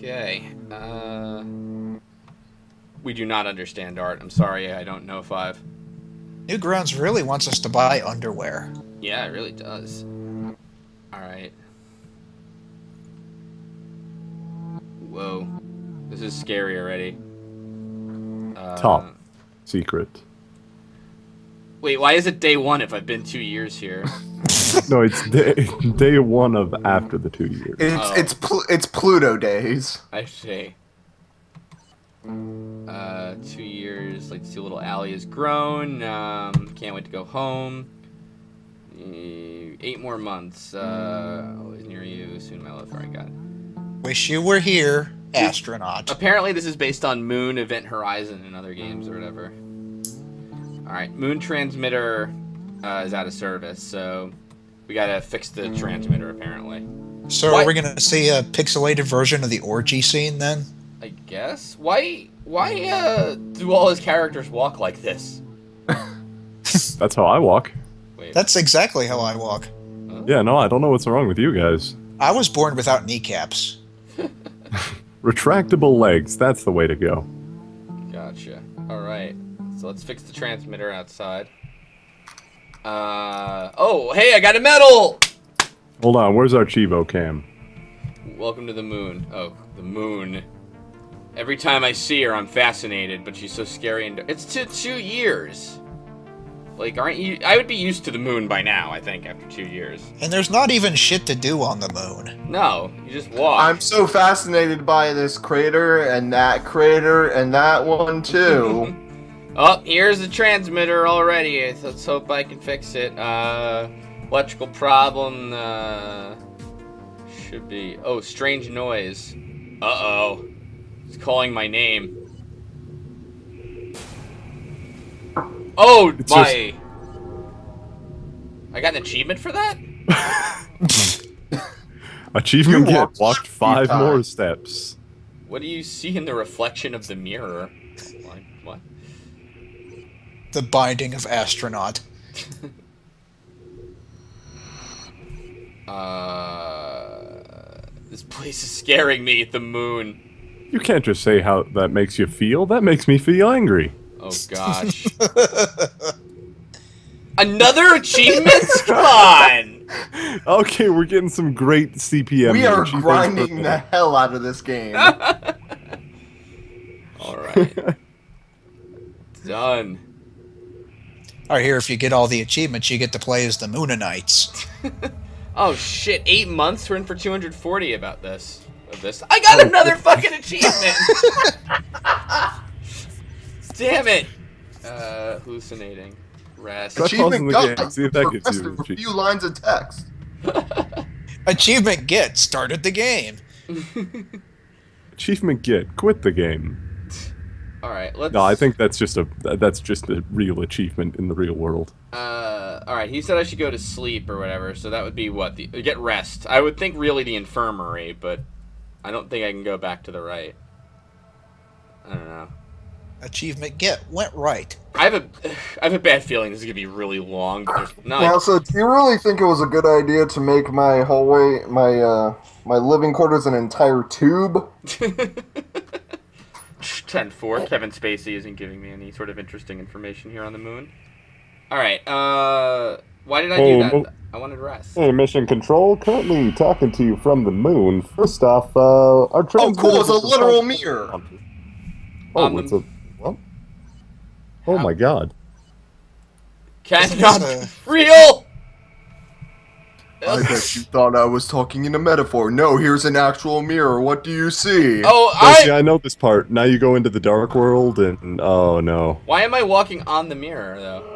Okay. We do not understand art. I'm sorry, I don't know 5. Newgrounds really wants us to buy underwear. Yeah, it really does. Alright. Whoa. This is scary already. Top secret. Wait, why is it day 1 if I've been 2 years here? No, it's day 1 of after the 2 years. It's Pluto days. I see. 2 years. Like to see a little alley has grown. Can't wait to go home. 8 more months. Always near you. Soon my love. Alright, got it. Wish you were here, astronaut. Apparently this is based on Moon Event Horizon and other games or whatever. Alright, Moon Transmitter is out of service, so we gotta fix the transmitter apparently. So What? are we gonna see a pixelated version of the orgy scene then? I guess? Why do all his characters walk like this? That's how I walk. Wait. That's exactly how I walk. Huh? Yeah, no, I don't know what's wrong with you guys. I was born without kneecaps. Retractable legs, that's the way to go. Gotcha. Alright. So let's fix the transmitter outside. Oh, hey, I got a medal! Hold on, where's our Chivo cam? Welcome to the moon. Oh, the moon. Every time I see her, I'm fascinated, but she's so scary and... It's 2 years! Like, aren't you... I would be used to the moon by now, I think, after 2 years. And there's not even shit to do on the moon. No, you just walk. I'm so fascinated by this crater and that one too. Oh, here's the transmitter already. Let's hope I can fix it. Electrical problem, should be... Oh, strange noise. Uh-oh. It's calling my name. Oh, It's my... I got an achievement for that? Achievement You get walked walked 5 more steps. What do you see in the reflection of the mirror? What? The binding of astronaut. This place is scaring me at the moon. You can't just say how that makes you feel. That makes me feel angry. Oh gosh. Another achievement? Come on! Okay, we're getting some great CPM. We are Chivo's grinding the birthday. hell out of this game. Alright. Done. Or here, if you get all the achievements, you get to play as the Moonanites. Oh shit, 8 months? We're in for 240 about this. I got another fucking achievement! Damn it! Hallucinating. Rest. Try pausing the Achievement game, see if that gets requested you. for a few lines of text. Achievement get started the game. Achievement get quit the game. Alright, let's... No, I think that's just a real achievement in the real world. Alright, he said I should go to sleep or whatever, so that would be what? Get rest. I would think really the infirmary, but I don't think I can go back to the right. I don't know. Achievement get went right. I have a bad feeling this is gonna be really long. But there's not. Now, so do you really think it was a good idea to make my hallway, my living quarters an entire tube? 10-4. Kevin Spacey isn't giving me any sort of interesting information here on the moon. Alright, why did I do that? I wanted rest. Hey, Mission Control, currently talking to you from the moon. First off, our Oh, cool! It's a literal transmitter- mirror. Oh, it's a... What? Oh my god. That's Not not real! I bet you thought I was talking in a metaphor. No, here's an actual mirror. What do you see? Oh, See, I know this part. Now you go into the dark world and... Oh, no. Why am I walking on the mirror, though?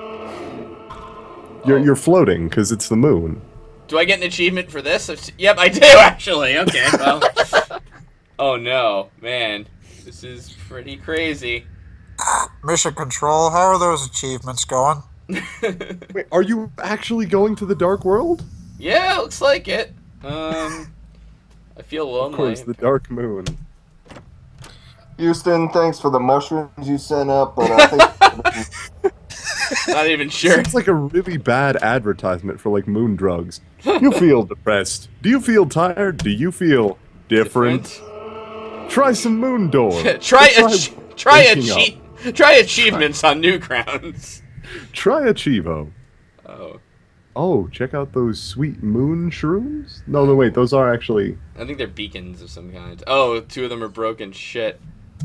You're floating, because it's the moon. Do I get an achievement for this? Yep, I do, actually. Okay, well... Oh, no. Man. This is pretty crazy. Mission Control, how are those achievements going? Wait, are you actually going to the dark world? Yeah, looks like it. I feel lonely. Of course, the dark moon. Houston, thanks for the mushrooms you sent up, but I think... Not even sure. It's like a really bad advertisement for, like, moon drugs. You feel depressed. Do you feel tired? Do you feel different? Try some moon door. Try waking achievements on Newgrounds. Try Achievo. Oh. Oh, check out those sweet moon shrooms. No, wait, those are actually. I think they're beacons of some kind. Oh, 2 of them are broken. Shit.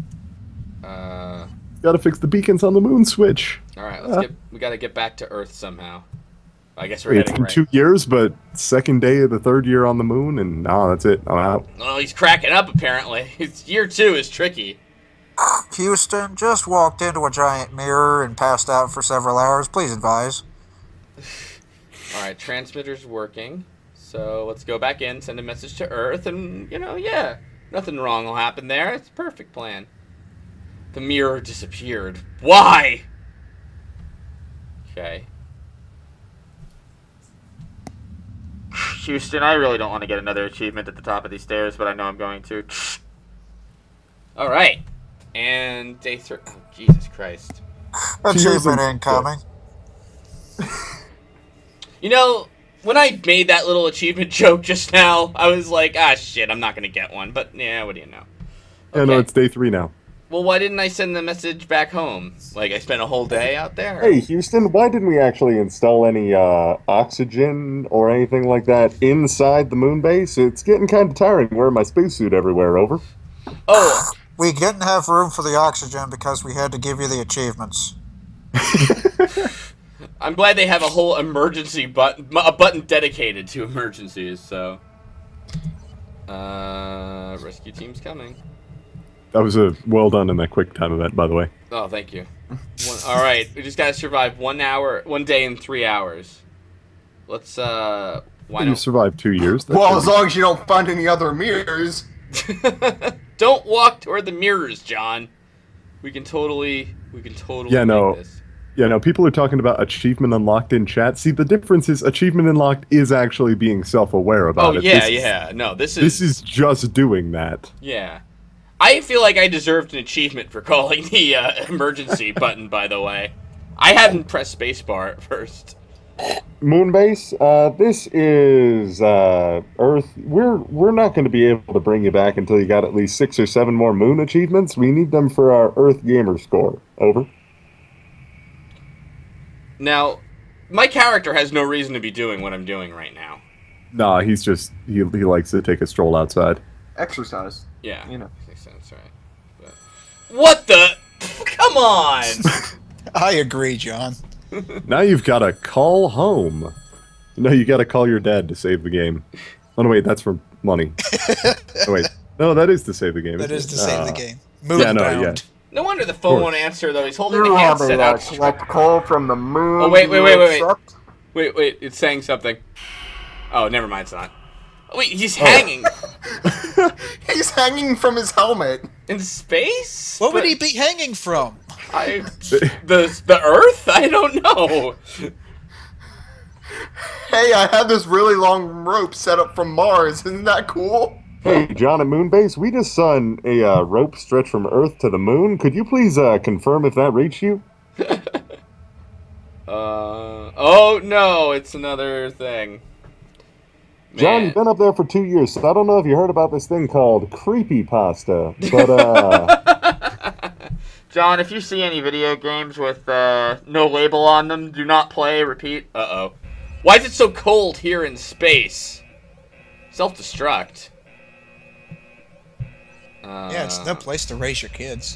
Gotta fix the beacons on the moon switch. All right, we gotta get back to Earth somehow. I guess we're It's heading been right. 2 years, but second day of the 3rd year on the moon, and that's it. I'm out. Well, he's cracking up apparently. Year 2 is tricky. Houston just walked into a giant mirror and passed out for several hours. Please advise. All right, transmitter's working. So let's go back in, send a message to Earth, and yeah, nothing wrong will happen there. It's a perfect plan. The mirror disappeared. Why? Okay. Houston, I really don't want to get another achievement at the top of these stairs, but I know I'm going to. All right. And day 3. Oh, Jesus Christ. Achievement incoming. You know, when I made that little achievement joke just now, I was like, ah, shit, I'm not going to get one. But, yeah, what do you know? Okay. Yeah, no, it's day 3 now. Well, why didn't I send the message back home? Like, I spent a whole day out there? Hey, Houston, why didn't we actually install any oxygen or anything like that inside the moon base? It's getting kind of tiring wearing my spacesuit everywhere, over. Oh. We didn't have room for the oxygen because we had to give you the achievements. I'm glad they have a whole emergency button, a button dedicated to emergencies, so. Rescue team's coming. That was a well done in that quick time event, by the way. Oh, thank you. All right, we just gotta survive 1 day and 3 hours. Let's Why you survived 2 years? Well, as long as you don't find any other mirrors. Don't walk toward the mirrors, John. We can totally Yeah, no. make this. Yeah, no, people are talking about Achievement Unlocked in chat. See, the difference is Achievement Unlocked is actually being self-aware about it. Yeah. No, this is just doing that. Yeah. I feel like I deserved an achievement for calling the emergency button, by the way. I hadn't pressed spacebar at first. Moonbase, this is Earth. We're not going to be able to bring you back until you got at least 6 or 7 more moon achievements. We need them for our Earth gamer score. Over. Now, my character has no reason to be doing what I'm doing right now. Nah, he's just he likes to take a stroll outside. Exercise. Yeah, you know, makes sense, right? But... What the? Come on! I agree, John. Now you've got to call home. No, you got to call your dad to save the game. Oh no, wait, that's for money. Oh, wait, no, that is to save the game. That is to save the game. Yeah. No wonder the phone won't answer, though. He's holding the you have handset a out. collect call from the moon. Oh, wait. Wait, it's saying something. Oh, never mind, it's not. Oh, wait, he's hanging. He's hanging from his helmet. In space? What would he be hanging from? The Earth? I don't know. Hey, I have this really long rope set up from Mars. Isn't that cool? Hey, John at Moonbase, we just saw a rope stretch from Earth to the moon. Could you please confirm if that reached you? Oh no, it's another thing. Man. John, you've been up there for 2 years, so I don't know if you heard about this thing called creepypasta, but John, if you see any video games with no label on them, do not play, repeat. Uh-oh. Why is it so cold here in space? Self-destruct. Yeah, it's no place to raise your kids.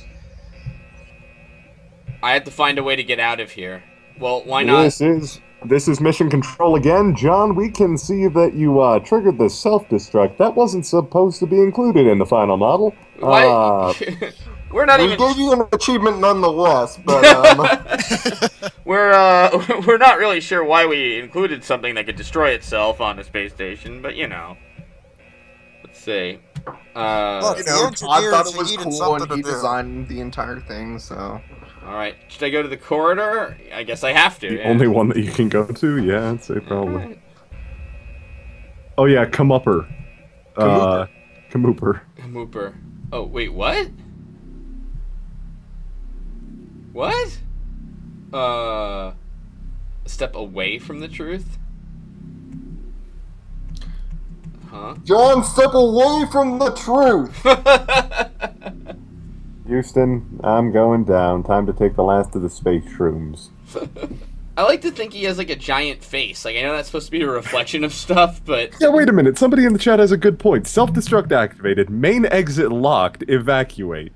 I have to find a way to get out of here. Well, why not? This is Mission Control again. John, we can see that you triggered the self-destruct. That wasn't supposed to be included in the final model. Why? We're not even... We gave you an achievement nonetheless, but we're not really sure why we included something that could destroy itself on the space station, but you know. Let's see. Look, you know, Todd thought it was cool and he designed the entire thing, so... Alright, should I go to the corridor? I guess I have to. The only one that you can go to? Yeah, I'd say probably. Right. Oh yeah, Kamooper. Kamooper. Kamooper. Oh, wait, what? What? A step away from the truth? Huh? John, step away from the truth! Houston, I'm going down. Time to take the last of the space shrooms. I like to think he has like a giant face. Like I know that's supposed to be a reflection of stuff, but Yeah, wait a minute. Somebody in the chat has a good point. Self-destruct activated. Main exit locked. Evacuate.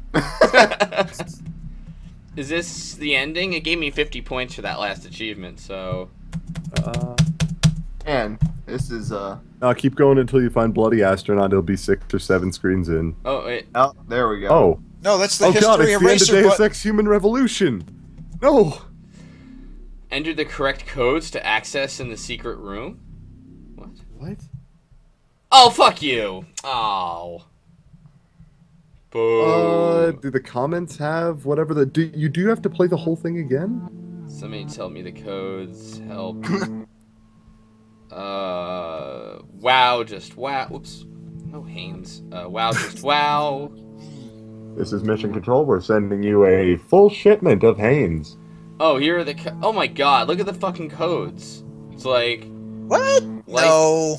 is this the ending? It gave me 50 points for that last achievement, so... And this is, keep going until you find Bloody Astronaut. It'll be 6 or 7 screens in. Oh, wait. Oh, there we go. Oh. No, that's the Oh history god, it's the end of eraser Deus button. Ex Human Revolution! No! Enter the correct codes to access in the secret room? What? What? Oh, fuck you! Oh. Boo. Do the comments have whatever the... Do you have to play the whole thing again? Somebody tell me the codes. Help. Wow, just wow. Whoops. No, Haynes. Wow, just wow. This is Mission Control. We're sending you a full shipment of Hanes. Oh, here are the oh my god, look at the fucking codes. It's like... What? No.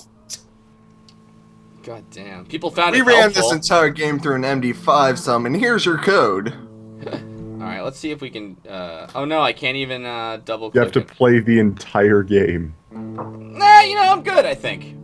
God damn. People found We it ran helpful. this entire game through an MD5 sum, and here's your code. Alright, let's see if we can... oh no, I can't even double You click have to it. play the entire game. Nah, you know, I'm good, I think.